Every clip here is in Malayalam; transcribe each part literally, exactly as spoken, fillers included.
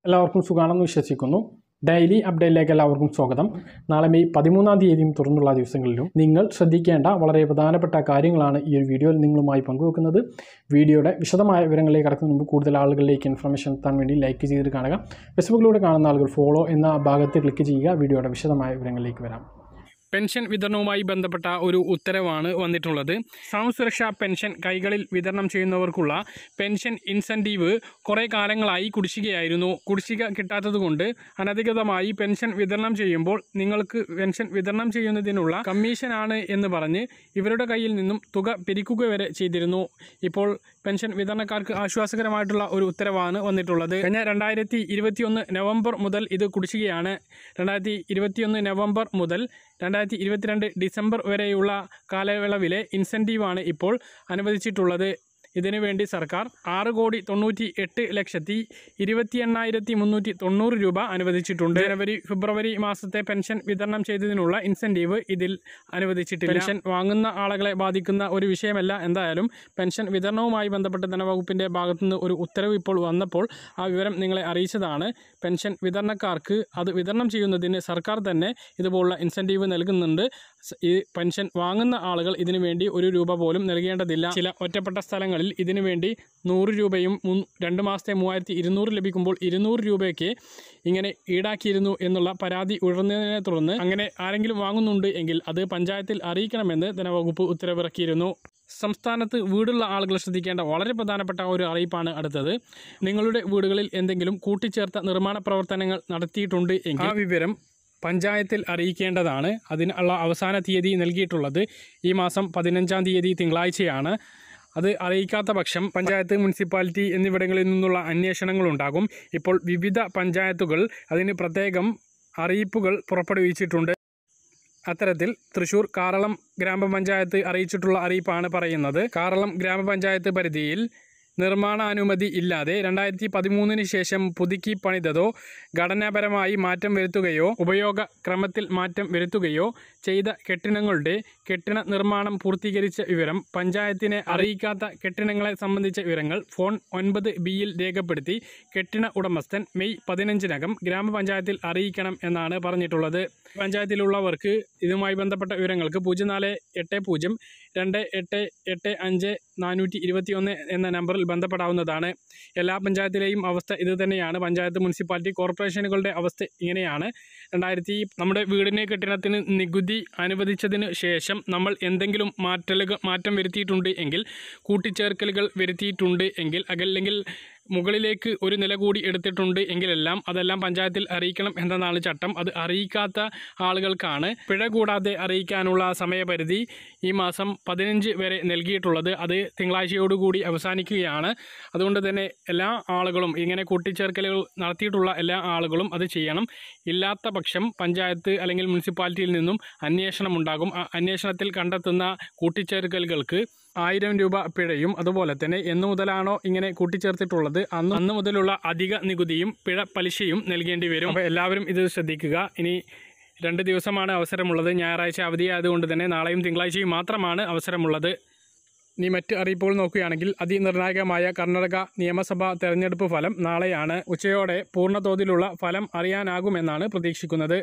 എല്ലാവർക്കും സുഖാണെന്ന് വിശ്വസിക്കുന്നു. ഡെയിലി അപ്ഡേറ്റിലേക്ക് എല്ലാവർക്കും സ്വാഗതം. നാളെ മെയ് പതിമൂന്നാം തീയതിയും തുടർന്നുള്ള ദിവസങ്ങളിലും നിങ്ങൾ ശ്രദ്ധിക്കേണ്ട വളരെ പ്രധാനപ്പെട്ട കാര്യങ്ങളാണ് ഈ ഒരു വീഡിയോയിൽ നിങ്ങളുമായി പങ്കുവെക്കുന്നത്. വീഡിയോയുടെ വിശദമായ വിവരങ്ങളിലേക്ക് കടക്കുന്നതിന് മുമ്പ് കൂടുതൽ ആളുകളിലേക്ക് ഇൻഫർമേഷൻ എത്താൻ വേണ്ടി ലൈക്ക് ചെയ്ത് കാണുക. ഫേസ്ബുക്കിലൂടെ കാണുന്ന ആളുകൾ ഫോളോ എന്ന ഭാഗത്ത് ക്ലിക്ക് ചെയ്യുക. വീഡിയോയുടെ വിശദമായ വിവരങ്ങളിലേക്ക് വരാം. പെൻഷൻ വിതരണവുമായി ബന്ധപ്പെട്ട ഒരു ഉത്തരവാണ് വന്നിട്ടുള്ളത്. സാമൂഹ്യസുരക്ഷാ പെൻഷൻ കൈകളിൽ വിതരണം ചെയ്യുന്നവർക്കുള്ള പെൻഷൻ ഇൻസെൻറ്റീവ് കുറേ കാലങ്ങളായി കുടിശ്ശികയായിരുന്നു. കുടിശ്ശിക കിട്ടാത്തതുകൊണ്ട് അനധികൃതമായി പെൻഷൻ വിതരണം ചെയ്യുമ്പോൾ നിങ്ങൾക്ക് പെൻഷൻ വിതരണം ചെയ്യുന്നതിനുള്ള കമ്മീഷനാണ് എന്ന് പറഞ്ഞ് ഇവരുടെ കയ്യിൽ നിന്നും തുക പിരിക്കുക വരെ ചെയ്തിരുന്നു. ഇപ്പോൾ പെൻഷൻ വിതരണക്കാർക്ക് ആശ്വാസകരമായിട്ടുള്ള ഒരു ഉത്തരവാണ് വന്നിട്ടുള്ളത്. കഴിഞ്ഞ രണ്ടായിരത്തി ഇരുപത്തിയൊന്ന് നവംബർ മുതൽ ഇത് കുടിശ്ശികയാണ്. രണ്ടായിരത്തി ഇരുപത്തിയൊന്ന് നവംബർ മുതൽ രണ്ടായിരത്തി ഇരുപത്തിരണ്ട് ഡിസംബർ വരെയുള്ള കാലയളവിലെ ഇൻസെൻറ്റീവാണ് ഇപ്പോൾ അനുവദിച്ചിട്ടുള്ളത്. ഇതിനുവേണ്ടി സർക്കാർ ആറ് കോടി തൊണ്ണൂറ്റി എട്ട് ലക്ഷത്തി ഇരുപത്തി എണ്ണായിരത്തി മുന്നൂറ്റി തൊണ്ണൂറ് രൂപ അനുവദിച്ചിട്ടുണ്ട്. ജനുവരി ഫെബ്രുവരി മാസത്തെ പെൻഷൻ വിതരണം ചെയ്തതിനുള്ള ഇൻസെൻറ്റീവ് ഇതിൽ അനുവദിച്ചിട്ടില്ല. പെൻഷൻ വാങ്ങുന്ന ആളുകളെ ബാധിക്കുന്ന ഒരു വിഷയമല്ല. എന്തായാലും പെൻഷൻ വിതരണവുമായി ബന്ധപ്പെട്ട് ധനവകുപ്പിൻ്റെ ഭാഗത്തുനിന്ന് ഒരു ഉത്തരവ് ഇപ്പോൾ വന്നപ്പോൾ ആ വിവരം നിങ്ങളെ അറിയിച്ചതാണ്. പെൻഷൻ വിതരണക്കാർക്ക് അത് വിതരണം ചെയ്യുന്നതിന് സർക്കാർ തന്നെ ഇതുപോലുള്ള ഇൻസെൻറ്റീവ് നൽകുന്നുണ്ട്. ഈ പെൻഷൻ വാങ്ങുന്ന ആളുകൾ ഇതിനു വേണ്ടി ഒരു രൂപ പോലും നൽകേണ്ടതില്ല. ചില ഒറ്റപ്പെട്ട സ്ഥലങ്ങളിൽ ഇതിനു വേണ്ടി നൂറ് രൂപയും രണ്ട് മാസത്തെ മൂവായിരത്തി ഇരുന്നൂറ് ലഭിക്കുമ്പോൾ ഇരുന്നൂറ് രൂപയ്ക്ക് ഇങ്ങനെ ഈടാക്കിയിരുന്നു എന്നുള്ള പരാതി ഉയർന്നതിനെ തുടർന്ന് അങ്ങനെ ആരെങ്കിലും വാങ്ങുന്നുണ്ട് എങ്കിൽ അത് പഞ്ചായത്തിൽ അറിയിക്കണമെന്ന് ധനവകുപ്പ് ഉത്തരവിറക്കിയിരുന്നു. സംസ്ഥാനത്ത് വീടുള്ള ആളുകൾ ശ്രദ്ധിക്കേണ്ട വളരെ പ്രധാനപ്പെട്ട ഒരു അറിയിപ്പാണ് അടുത്തത്. നിങ്ങളുടെ വീടുകളിൽ എന്തെങ്കിലും കൂട്ടിച്ചേർത്ത നിർമ്മാണ പ്രവർത്തനങ്ങൾ നടത്തിയിട്ടുണ്ട് എങ്കിൽ ആ വിവരം പഞ്ചായത്തിൽ അറിയിക്കേണ്ടതാണ്. അതിനുള്ള അവസാന തീയതി നൽകിയിട്ടുള്ളത് ഈ മാസം പതിനഞ്ചാം തീയതി തിങ്കളാഴ്ചയാണ്. അത് അറിയിക്കാത്ത പക്ഷം പഞ്ചായത്ത്, മുനിസിപ്പാലിറ്റി എന്നിവിടങ്ങളിൽ നിന്നുള്ള അന്വേഷണങ്ങളുണ്ടാകും. ഇപ്പോൾ വിവിധ പഞ്ചായത്തുകൾ അതിന് പ്രത്യേകം അറിയിപ്പുകൾ പുറപ്പെടുവിച്ചിട്ടുണ്ട്. അത്തരത്തിൽ തൃശ്ശൂർ കാറളം ഗ്രാമപഞ്ചായത്ത് അറിയിച്ചിട്ടുള്ള അറിയിപ്പാണ് പറയുന്നത്. കാറളം ഗ്രാമപഞ്ചായത്ത് പരിധിയിൽ നിർമ്മാണാനുമതി ഇല്ലാതെ രണ്ടായിരത്തി പതിമൂന്നിന് ശേഷം പുതുക്കി പണിതതോ ഘടനാപരമായി മാറ്റം വരുത്തുകയോ ഉപയോഗ ക്രമത്തിൽ മാറ്റം വരുത്തുകയോ ചെയ്ത കെട്ടിടങ്ങളുടെ കെട്ടിട നിർമ്മാണം പൂർത്തീകരിച്ച വിവരം പഞ്ചായത്തിനെ അറിയിക്കാത്ത കെട്ടിടങ്ങളെ സംബന്ധിച്ച വിവരങ്ങൾ ഫോൺ ഒൻപത് ബിയിൽ രേഖപ്പെടുത്തി കെട്ടിട ഉടമസ്ഥൻ മെയ് പതിനഞ്ചിനകം ഗ്രാമപഞ്ചായത്തിൽ അറിയിക്കണം എന്നാണ് പറഞ്ഞിട്ടുള്ളത്. പഞ്ചായത്തിലുള്ളവർക്ക് ഇതുമായി ബന്ധപ്പെട്ട വിവരങ്ങൾക്ക് പൂജ്യം നാല് എട്ട് പൂജ്യം രണ്ട് എട്ട് എട്ട് അഞ്ച് നാനൂറ്റി ഇരുപത്തി ഒന്ന് എന്ന നമ്പറിൽ ബന്ധപ്പെടാവുന്നതാണ്. എല്ലാ പഞ്ചായത്തിലെയും അവസ്ഥ ഇത് തന്നെയാണ്. പഞ്ചായത്ത്, മുനിസിപ്പാലിറ്റി, കോർപ്പറേഷനുകളുടെ അവസ്ഥ ഇങ്ങനെയാണ്. രണ്ടായിരത്തി നമ്മുടെ വീടിന് കെട്ടിടത്തിന് നികുതി അനുവദിച്ചതിന് ശേഷം നമ്മൾ എന്തെങ്കിലും മാറ്റലുകൾ മാറ്റം വരുത്തിയിട്ടുണ്ട് എങ്കിൽ, കൂട്ടിച്ചേർക്കലുകൾ വരുത്തിയിട്ടുണ്ട് എങ്കിൽ, അല്ലെങ്കിൽ മുകളിലേക്ക് ഒരു നില കൂടി എടുത്തിട്ടുണ്ട് എങ്കിലെല്ലാം അതെല്ലാം പഞ്ചായത്തിൽ അറിയിക്കണം എന്നതാണ് ചട്ടം. അത് അറിയിക്കാത്ത ആളുകൾക്കാണ് പിഴ കൂടാതെ അറിയിക്കാനുള്ള സമയപരിധി ഈ മാസം പതിനഞ്ച് വരെ നൽകിയിട്ടുള്ളത്. അത് തിങ്കളാഴ്ചയോടുകൂടി അവസാനിക്കുകയാണ്. അതുകൊണ്ട് തന്നെ എല്ലാ ആളുകളും ഇങ്ങനെ കൂട്ടിച്ചേർക്കലുകൾ നടത്തിയിട്ടുള്ള എല്ലാ ആളുകളും അത് ചെയ്യണം. ഇല്ലാത്ത പക്ഷം പഞ്ചായത്ത് അല്ലെങ്കിൽ മുനിസിപ്പാലിറ്റിയിൽ നിന്നും അന്വേഷണം ഉണ്ടാകും. ആ അന്വേഷണത്തിൽ കണ്ടെത്തുന്ന കൂട്ടിച്ചേർക്കലുകൾക്ക് ആയിരം രൂപ പിഴയും അതുപോലെ തന്നെ എന്നു മുതലാണോ ഇങ്ങനെ കൂട്ടിച്ചേർത്തിട്ടുള്ളത് അന്ന് അന്ന് മുതലുള്ള അധിക നികുതിയും പിഴ പലിശയും നൽകേണ്ടി വരും. അപ്പോൾ എല്ലാവരും ഇത് ശ്രദ്ധിക്കുക. ഇനി രണ്ട് ദിവസമാണ് അവസരമുള്ളത്. ഞായറാഴ്ച അവധിയായതുകൊണ്ട് തന്നെ നാളെയും തിങ്കളാഴ്ചയും മാത്രമാണ് അവസരമുള്ളത്. ഇനി മറ്റ് അറിയിപ്പുകൾ നോക്കുകയാണെങ്കിൽ അതിനിർണായകമായ കർണാടക നിയമസഭാ തെരഞ്ഞെടുപ്പ് ഫലം നാളെയാണ്. ഉച്ചയോടെ പൂർണ്ണ തോതിലുള്ള ഫലം അറിയാനാകുമെന്നാണ് പ്രതീക്ഷിക്കുന്നത്.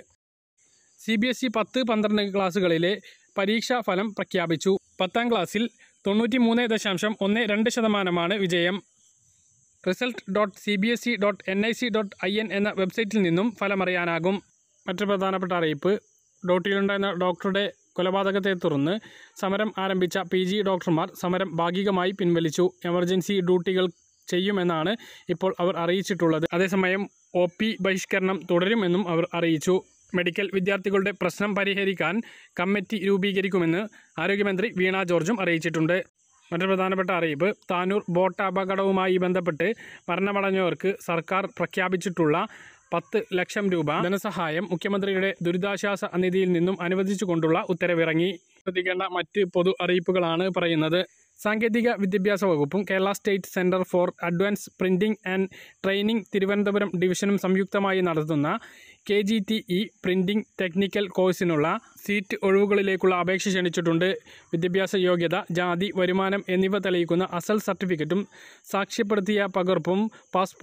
സി ബി എസ് ഇ പത്ത് പന്ത്രണ്ട് ക്ലാസ്സുകളിലെ പരീക്ഷാ ഫലം പ്രഖ്യാപിച്ചു. പത്താം ക്ലാസ്സിൽ തൊണ്ണൂറ്റി മൂന്ന് ദശാംശം ഒന്ന് രണ്ട് ശതമാനമാണ് വിജയം. Result dot C B S E dot N I C dot I N എന്ന വെബ്സൈറ്റിൽ നിന്നും ഫലമറിയാനാകും. മറ്റു പ്രധാനപ്പെട്ട അറിയിപ്പ്: ഡ്യൂട്ടിയിലുണ്ടായിരുന്ന ഡോക്ടറുടെ കൊലപാതകത്തെ തുടർന്ന് സമരം ആരംഭിച്ച പി ജി ഡോക്ടർമാർ സമരം ഭാഗികമായി പിൻവലിച്ചു. എമർജൻസി ഡ്യൂട്ടികൾ ചെയ്യുമെന്നാണ് ഇപ്പോൾ അവർ അറിയിച്ചിട്ടുള്ളത്. അതേസമയം ഒ പി ബഹിഷ്കരണം തുടരുമെന്നും അവർ അറിയിച്ചു. മെഡിക്കൽ വിദ്യാർത്ഥികളുടെ പ്രശ്നം പരിഹരിക്കാൻ കമ്മിറ്റി രൂപീകരിക്കുമെന്ന് ആരോഗ്യമന്ത്രി വീണ ജോർജും അറിയിച്ചിട്ടുണ്ട്. മറ്റൊരു പ്രധാനപ്പെട്ട അറിയിപ്പ്: താനൂർ ബോട്ട് അപകടവുമായി ബന്ധപ്പെട്ട് മരണമടഞ്ഞവർക്ക് സർക്കാർ പ്രഖ്യാപിച്ചിട്ടുള്ള പത്ത് ലക്ഷം രൂപ ധനസഹായം മുഖ്യമന്ത്രിയുടെ ദുരിതാശ്വാസ നിധിയിൽ നിന്നും അനുവദിച്ചുകൊണ്ടുള്ള ഉത്തരവിറങ്ങി. ശ്രദ്ധിക്കേണ്ട മറ്റ് പൊതു അറിയിപ്പുകളാണ് പറയുന്നത്. സാങ്കേതിക വിദ്യാഭ്യാസ വകുപ്പും Kerala state centre for advance printing and training Thiruvananthapuram ഡിവിഷനും സംയുക്തമായി നടത്തുന്ന K G T E printing technical കോഴ്സിനുള്ള സീറ്റ് ഒഴിവുകളിലേക്കുള്ള അപേക്ഷ ക്ഷണിച്ചിട്ടുണ്ട്. വിദ്യാഭ്യാസ യോഗ്യത, ജാതി, വരുമാനം എന്നിവ തെളിയിക്കുന്ന അസൽ സർട്ടിഫിക്കറ്റും സാക്ഷ്യപ്പെടുത്തിയ പകർപ്പും പാസ്പോർട്ട്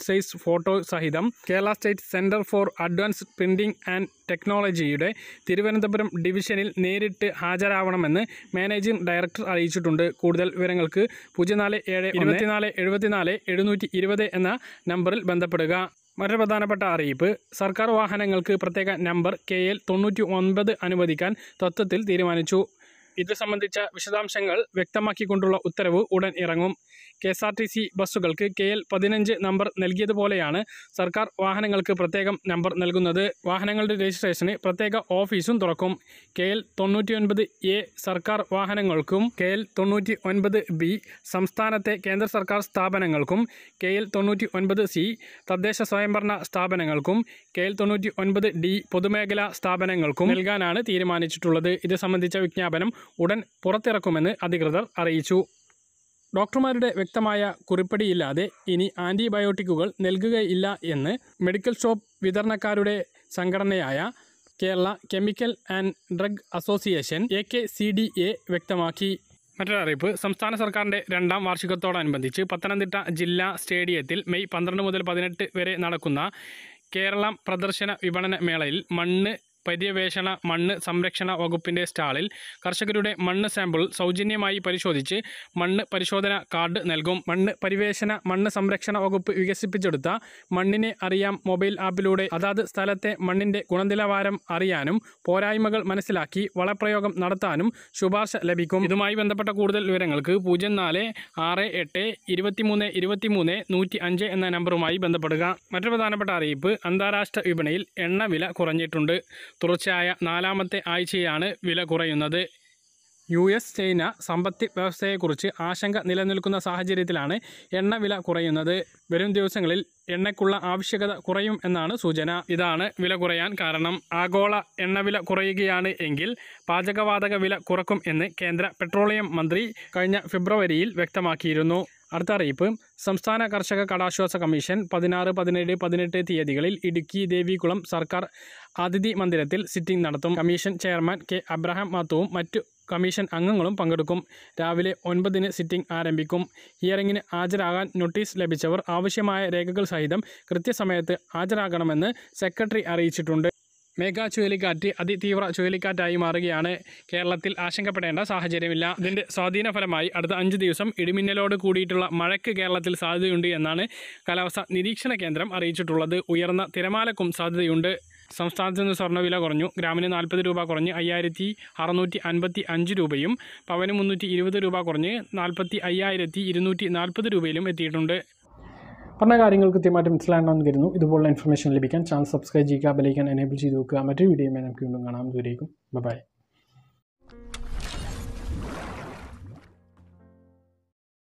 സൈസ് ഫോട്ടോ സഹിതം Kerala state centre for advanced printing and ടെക്നോളജിയുടെ തിരുവനന്തപുരം ഡിവിഷനിൽ നേരിട്ട് ഹാജരാവണമെന്ന് മാനേജിംഗ് ഡയറക്ടർ അറിയിച്ചിട്ടുണ്ട്. കൂടുതൽ വിവരങ്ങൾക്ക് പൂജ്യം നാല് ഏഴ് ഇരുപത്തിനാല് എഴുപത്തിനാല് എഴുന്നൂറ്റി ഇരുപത് എന്ന നമ്പറിൽ ബന്ധപ്പെടുക. മറ്റൊരു പ്രധാനപ്പെട്ട അറിയിപ്പ്, സർക്കാർ വാഹനങ്ങൾക്ക് പ്രത്യേക നമ്പർ കെ എൽ തൊണ്ണൂറ്റി ഒൻപത് അനുവദിക്കാൻ തത്വത്തിൽ തീരുമാനിച്ചു. ഇത് സംബന്ധിച്ച വിശദാംശങ്ങൾ വ്യക്തമാക്കിക്കൊണ്ടുള്ള ഉത്തരവ് ഉടൻ ഇറങ്ങും. K S R T C ബസ്സുകൾക്ക് കെ എൽ പതിനഞ്ച് നമ്പർ നൽകിയതുപോലെയാണ് സർക്കാർ വാഹനങ്ങൾക്ക് പ്രത്യേകം നമ്പർ നൽകുന്നത്. വാഹനങ്ങളുടെ രജിസ്ട്രേഷന് പ്രത്യേക ഓഫീസും തുറക്കും. കെ എൽ തൊണ്ണൂറ്റി ഒൻപത് എ സർക്കാർ വാഹനങ്ങൾക്കും കെ എൽ തൊണ്ണൂറ്റി ഒൻപത് ബി സംസ്ഥാനത്തെ കേന്ദ്ര സർക്കാർ സ്ഥാപനങ്ങൾക്കും കെ എൽ തൊണ്ണൂറ്റി ഒൻപത് സി തദ്ദേശ സ്വയംഭരണ സ്ഥാപനങ്ങൾക്കും കെ എൽ തൊണ്ണൂറ്റി ഒൻപത് ഡി പൊതുമേഖലാ സ്ഥാപനങ്ങൾക്കും നൽകാനാണ് തീരുമാനിച്ചിട്ടുള്ളത്. ഇത് സംബന്ധിച്ച വിജ്ഞാപനം ഉടൻ പുറത്തിറക്കുമെന്ന് അധികൃതർ അറിയിച്ചു. ഡോക്ടർമാരുടെ വ്യക്തമായ കുറിപ്പടിയില്ലാതെ ഇനി ആൻറ്റിബയോട്ടിക്കുകൾ നൽകുകയില്ല എന്ന് മെഡിക്കൽ ഷോപ്പ് വിതരണക്കാരുടെ സംഘടനയായ Kerala chemical and drug association A K C D A വ്യക്തമാക്കി. മറ്റൊരറിയിപ്പ്, സംസ്ഥാന സർക്കാരിൻ്റെ രണ്ടാം വാർഷികത്തോടനുബന്ധിച്ച് പത്തനംതിട്ട ജില്ലാ സ്റ്റേഡിയത്തിൽ മെയ് പന്ത്രണ്ട് മുതൽ പതിനെട്ട് വരെ നടക്കുന്ന കേരളം പ്രദർശന വിപണന മേളയിൽ മണ്ണ് പര്യവേഷണ മണ്ണ് സംരക്ഷണ വകുപ്പിൻ്റെ സ്റ്റാളിൽ കർഷകരുടെ മണ്ണ് സാമ്പിൾ സൗജന്യമായി പരിശോധിച്ച് മണ്ണ് പരിശോധന കാർഡ് നൽകും. മണ്ണ് പരിവേഷണ മണ്ണ് സംരക്ഷണ വകുപ്പ് വികസിപ്പിച്ചെടുത്ത മണ്ണിനെ അറിയാം മൊബൈൽ ആപ്പിലൂടെ അതാത് സ്ഥലത്തെ മണ്ണിൻ്റെ ഗുണനിലവാരം അറിയാനും പോരായ്മകൾ മനസ്സിലാക്കി വളപ്രയോഗം നടത്താനും ശുപാർശ ലഭിക്കും. ഇതുമായി ബന്ധപ്പെട്ട കൂടുതൽ വിവരങ്ങൾക്ക് പൂജ്യം നാല് ആറ് എട്ട് ഇരുപത്തിമൂന്ന് ഇരുപത്തിമൂന്ന് നൂറ്റി അഞ്ച് എന്ന നമ്പറുമായി ബന്ധപ്പെടുക. മറ്റൊരു പ്രധാനപ്പെട്ട അറിയിപ്പ്, അന്താരാഷ്ട്ര വിപണിയിൽ എണ്ണ വില കുറഞ്ഞിട്ടുണ്ട്. തുടർച്ചയായ നാലാമത്തെ ആഴ്ചയാണ് വില കുറയുന്നത്. യു എസ് ചൈന സമ്പദ് വ്യവസ്ഥയെക്കുറിച്ച് ആശങ്ക നിലനിൽക്കുന്ന സാഹചര്യത്തിലാണ് എണ്ണ വില കുറയുന്നത്. വരും ദിവസങ്ങളിൽ എണ്ണയ്ക്കുള്ള ആവശ്യകത കുറയും എന്നാണ് സൂചന. ഇതാണ് വില കുറയാൻ കാരണം. ആഗോള എണ്ണവില കുറയുകയാണ് എങ്കിൽ പാചകവാതക വില കുറക്കും എന്ന് കേന്ദ്ര പെട്രോളിയം മന്ത്രി കഴിഞ്ഞ ഫെബ്രുവരിയിൽ വ്യക്തമാക്കിയിരുന്നു. അടുത്ത അറിയിപ്പ്, സംസ്ഥാന കർഷക കടാശ്വാസ കമ്മീഷൻ പതിനാറ് പതിനേഴ് പതിനെട്ട് തീയതികളിൽ ഇടുക്കി ദേവികുളം സർക്കാർ അതിഥി മന്ദിരത്തിൽ സിറ്റിംഗ് നടത്തും. കമ്മീഷൻ ചെയർമാൻ കെ അബ്രഹാം മാത്തുവും മറ്റു കമ്മീഷൻ അംഗങ്ങളും പങ്കെടുക്കും. രാവിലെ ഒൻപതിന് സിറ്റിംഗ് ആരംഭിക്കും. ഹിയറിംഗിന് ഹാജരാകാൻ നോട്ടീസ് ലഭിച്ചവർ ആവശ്യമായ രേഖകൾ സഹിതം കൃത്യസമയത്ത് ഹാജരാകണമെന്ന് സെക്രട്ടറി അറിയിച്ചിട്ടുണ്ട്. മേഘ ചുഴലിക്കാറ്റ് അതിതീവ്ര ചുഴലിക്കാറ്റായി മാറുകയാണ്. കേരളത്തിൽ ആശങ്കപ്പെടേണ്ട സാഹചര്യമില്ല. ഇതിൻ്റെ സ്വാധീന ഫലമായി അടുത്ത അഞ്ച് ദിവസം ഇടിമിന്നലോട് കൂടിയിട്ടുള്ള മഴയ്ക്ക് കേരളത്തിൽ സാധ്യതയുണ്ട് എന്നാണ് കാലാവസ്ഥാ നിരീക്ഷണ കേന്ദ്രം അറിയിച്ചിട്ടുള്ളത്. ഉയർന്ന തിരമാലക്കും സാധ്യതയുണ്ട്. സംസ്ഥാനത്ത് നിന്ന് സ്വർണ്ണവില കുറഞ്ഞു. ഗ്രാമിന് നാൽപ്പത് രൂപ കുറഞ്ഞ് അയ്യായിരത്തി അറുന്നൂറ്റി അൻപത്തി അഞ്ച് രൂപയും പവന് മുന്നൂറ്റി ഇരുപത് രൂപ കുറഞ്ഞ് നാൽപ്പത്തി അയ്യായിരത്തി ഇരുന്നൂറ്റി നാൽപ്പത് രൂപയിലും എത്തിയിട്ടുണ്ട്. പറഞ്ഞ കാര്യങ്ങൾ കൃത്യമായിട്ട് മനസ്സിലാകണമെന്ന് കരുതുന്നു. ഇതുപോലുള്ള ഇൻഫർമേഷൻ ലഭിക്കാൻ ചാനൽ സബ്സ്ക്രൈബ് ചെയ്യുക, ബെൽ ഐക്കൺ എനേബിൾ ചെയ്ത് വെക്കുക. മറ്റൊരു വീഡിയോയുമായി നമുക്ക് വീണ്ടും കാണാം. ദൂരേക്കും ബൈ.